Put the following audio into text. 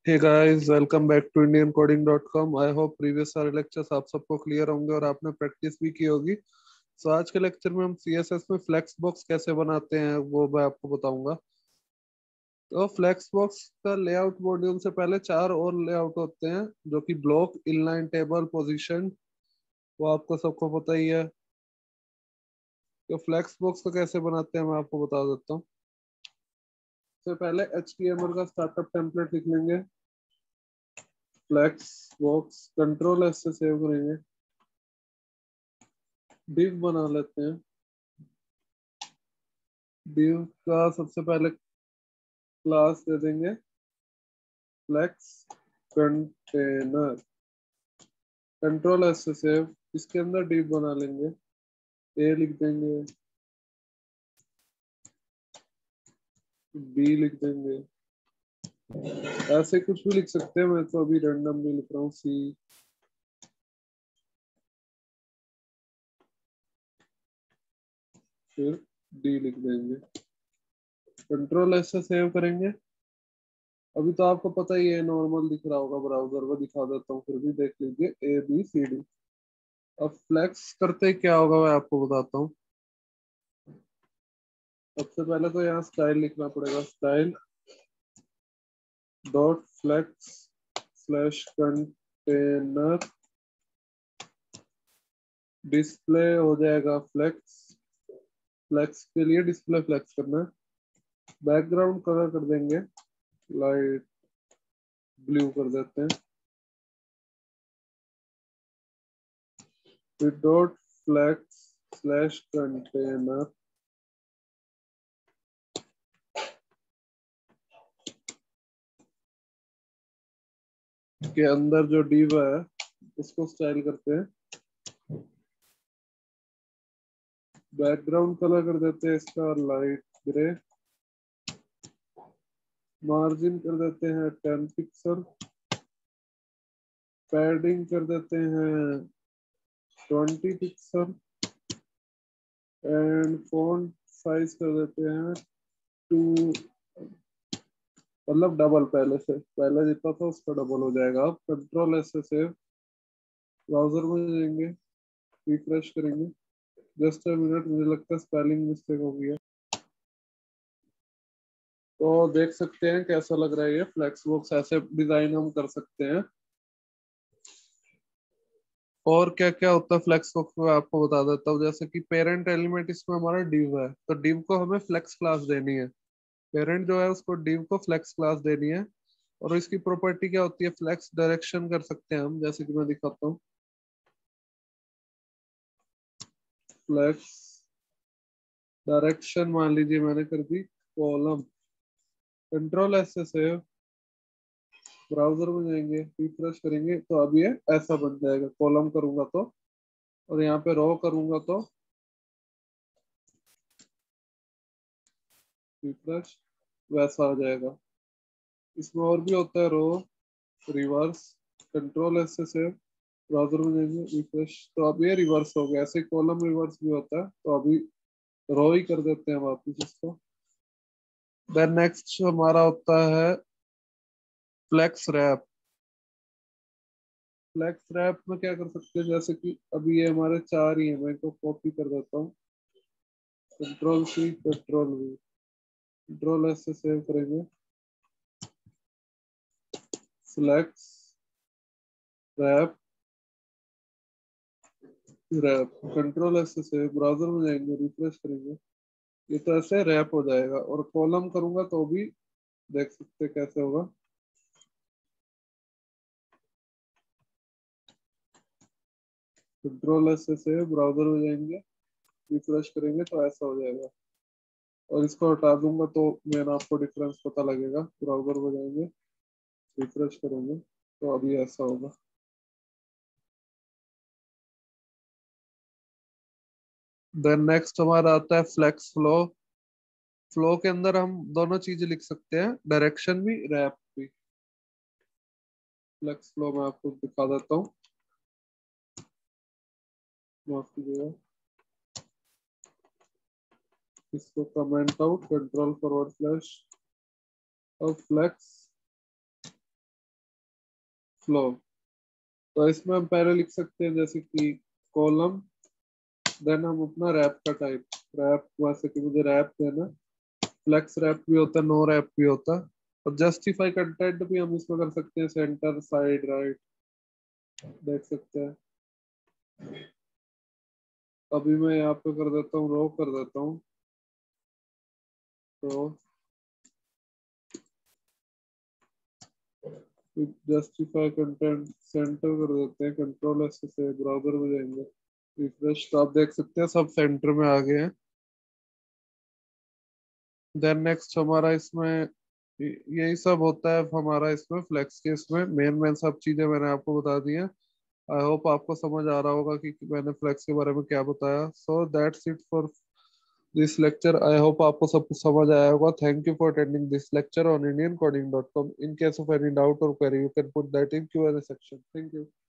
Hey guys, welcome back to indiancoding.com। I hope previous सारे lectures आप सबको clear होंगे और आपने प्रैक्टिस भी की होगी। सो आज के लेक्चर में हम सीएसएस में फ्लेक्स बॉक्स कैसे बनाते हैं वो मैं आपको बताऊंगा। तो फ्लेक्स बॉक्स का लेआउट मॉड्यूल से पहले चार और लेआउट होते हैं, जो कि ब्लॉक, इनलाइन, टेबल, पोजीशन। वो आपको सबको पता ही है। तो फ्लेक्स बॉक्स को कैसे बनाते हैं मैं आपको बता देता हूँ। सबसे पहले HTML का स्टार्टअप टेम्पलेट लिख लेंगे। फ्लेक्स बॉक्स कंट्रोल एस से सेव करेंगे। डिव बना लेते हैं। डिव का सबसे पहले क्लास दे देंगे फ्लेक्स कंटेनर। कंट्रोल एस से सेव। इसके अंदर डिव बना लेंगे। ए लिख देंगे, बी लिख देंगे, ऐसे कुछ भी लिख सकते हैं। मैं तो अभी रैंडम भी लिख रहा हूँ, सी। फिर डी लिख देंगे। कंट्रोल एस से सेव करेंगे। अभी तो आपको पता ही है, नॉर्मल दिख रहा होगा ब्राउजर में, दिखा देता हूँ फिर भी देख लीजिए। ABCD। अब फ्लेक्स करते क्या होगा मैं आपको बताता हूँ। सबसे पहले तो यहाँ स्टाइल लिखना पड़ेगा। Style dot flex slash container. Display हो जाएगा फ्लेक्स। फ्लेक्स के लिए डिस्प्ले फ्लेक्स करना है। बैकग्राउंड कलर कर देंगे लाइट ब्लू कर देते हैं। फिर डॉट फ्लेक्स स्लैश कंटेनर के अंदर जो डिव है उसको स्टाइल करते हैं। बैकग्राउंड कलर कर देते हैं इसका लाइट ग्रे। मार्जिन कर देते हैं 10 पिक्सल। पैडिंग कर देते हैं 20 पिक्सल। एंड फॉन्ट साइज कर देते हैं 2, मतलब डबल। पहले जितना था उसका डबल हो जाएगा। अब कंट्रोल एस से सेव। ब्राउजर में जाएंगे, रिफ्रेश करेंगे। जस्ट अ मिनट, मुझे लगता है स्पेलिंग मिस्टेक हो गई है। तो देख सकते हैं कैसा लग रहा है ये फ्लेक्स बॉक्स। ऐसे डिजाइन हम कर सकते हैं। और क्या क्या होता है फ्लेक्स बॉक्स में आपको बता देता हूँ। जैसे कि पेरेंट एलिमेंट इसमें हमारा डिव है, तो डिव को हमें फ्लेक्स क्लास देनी है। पेरेंट जो है उसको डिव को फ्लेक्स क्लास देनी है। और इसकी प्रॉपर्टी क्या होती है, फ्लेक्स डायरेक्शन कर सकते हैं हम, जैसे कि मैं दिखाता हूँ। फ्लेक्स डायरेक्शन मान लीजिए मैंने कर दी कॉलम। कंट्रोल एस से सेव। ब्राउजर में जाएंगे, रिफ्रेश करेंगे, तो अब ये ऐसा बन जाएगा। कॉलम करूंगा तो, और यहाँ पे रो करूंगा तो रिफ्रेश, वैसा आ जाएगा। इसमें और भी होता है, रो, रिवर्स। कंट्रोल एस से सेव। ब्राउजर में जाएंगे, रिफ्रेश, तो अब ये रिवर्स हो गया। ऐसे कॉलम रिवर्स भी होता है, तो अभी रो ही कर देते हैं वापिस इसको। देन नेक्स्ट हमारा होता है फ्लेक्स रैप। फ्लेक्स रैप में क्या कर सकते हैं, जैसे कि अभी ये हमारे चार ही है, मैं इनको कॉपी कर देता हूँ। Control C, control V, control S से सेव करेंगे। Flex wrap, wrap, control S से सेव। ब्राउजर में जाएंगे, रिफ्रेश करेंगे, ये तो ऐसे रैप हो जाएगा। और कॉलम करूंगा तो भी देख सकते हैं कैसे होगा। कंट्रोल S से सेव। ब्राउजर में जाएंगे, रिफ्रेश करेंगे, तो ऐसा हो जाएगा। और इसको हटा दूंगा तो मेन आपको डिफरेंस पता लगेगा। ब्राउजर में जाएंगे, रिफ्रेश करेंगे, तो अभी ऐसा होगा। देन नेक्स्ट हमारा आता है फ्लेक्स फ्लो। फ्लो के अंदर हम दोनों चीजें लिख सकते हैं, डायरेक्शन भी, रैप भी। फ्लेक्स फ्लो मैं आपको दिखा देता हूँ, माफ कीजिएगा। इसको comment out, control forward slash और फ्लेक्स फ्लो। तो इसमें हम पहले लिख सकते हैं जैसे कि कॉलम, देन हम अपना रैप का टाइप, रैप वैसे कि मुझे रैप देना, फ्लेक्स रैप भी होता है, नो रैप भी होता है। और जस्टिफाई कंटेंट भी हम इसमें कर सकते हैं, सेंटर साइड राइट, देख सकते हैं। अभी मैं यहाँ पे कर देता हूँ, रो कर देता हूँ, तो जस्टिफाई कंटेंट सेंटर कर देते हैं, कंट्रोल एस से ब्राउजर में जाएंगे, रिफ्रेश, तो आप देख सकते हैं सब सेंटर में आ गए हैं। देन नेक्स्ट हमारा इसमें यही सब होता है हमारा इसमें फ्लेक्स के, इसमें मेन मेन सब चीजें मैंने आपको बता दी हैं। आई होप आपको समझ आ रहा होगा कि मैंने फ्लेक्स के बारे में क्या बताया। So that's it for this lecture. I hope आपको सब कुछ समझ आया होगा। Thank you for attending this lecture on indiancoding.com. In case of any doubt or query, you can put that in Q&A section. Thank you.